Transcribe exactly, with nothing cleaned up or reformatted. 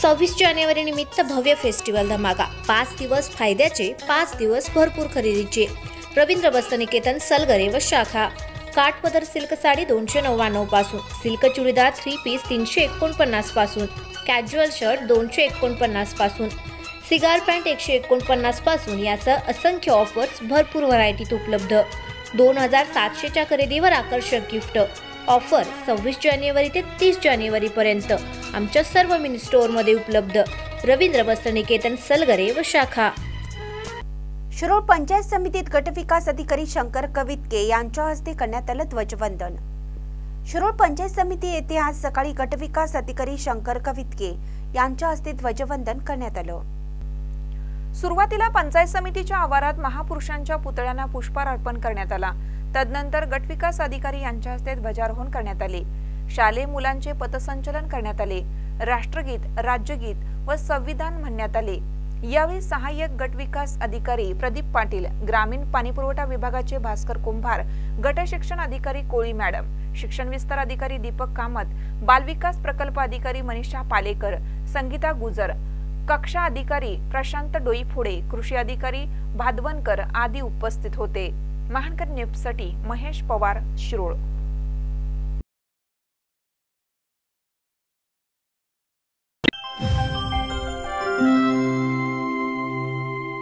सव्वीस जानेवारी निमित्त भव्य फेस्टिवल धमाका। पाच दिवस फायद्याचे, पाच दिवस भरपूर खरेदीचे। रवींद्र वस्त्रनिकेतन सलगरे व शाखा। काठपदर सिल्क साडी दोनशे नव्याण्णव पासून, सिल्क चुडीदार थ्री पीस तीनशे एकोणपन्नास पासून, कॅज्युअल शर्ट दोनशे एकोणपन्नास पासून, सिगार पॅन्ट एकशे एकोणपन्नास पासून यासह असंख्य ऑफर्स भरपूर व्हरायटीत उपलब्ध। दोन हजार सातशेच्या खरेदीवर आकर्षक गिफ्ट। ऑफर सव्वीस जानेवारी ते तीस जानेवारी पर्यंत आमच्या सर्व मिनी स्टोअरमध्ये उपलब्ध। रवींद्र वस्त्रनिकेतन सलगरे व शाखा। शिरोळ पंचायत समितीत गटविकास अधिकारी शंकर कवितके यांच्या हस्ते करण्यात आलं ध्वजवंदन। शिरोळ पंचायत समिती येथे आज सकाळी गटविकास अधिकारी शंकर कवितके यांच्या हस्ते ध्वजवंदन करण्यात आलं। सुरुवातीला पंचायत समितीच्या आवारात महापुरुषांच्या पुतळ्यांना पुष्पहार अर्पण करण्यात आला। तदनंतर गटविकास अधिकारी यांच्या हस्ते ध्वजारोहण करण्यात आले। शालेय मुलांचे पथसंचलन करण्यात आले। राष्ट्रगीत, राज्यगीत व संविधान म्हणण्यात आले। यावेळी सहाय्यक गटविकास अधिकारी प्रदीप पाटील, ग्रामीण पाणीपुरवठा विभागाचे भास्कर कुंभार, गट शिक्षण अधिकारी कोळी मॅडम, शिक्षण विस्तार अधिकारी दीपक कामत, बालविकास प्रकल्प अधिकारी मनीषा पालेकर, संगीता गुजर, कक्षा अधिकारी प्रशांत डोईफोडे, कृषी अधिकारी भादवनकर आदी उपस्थित होते। महानकर न्यूजसाठी महेश पवार, शिरोळ।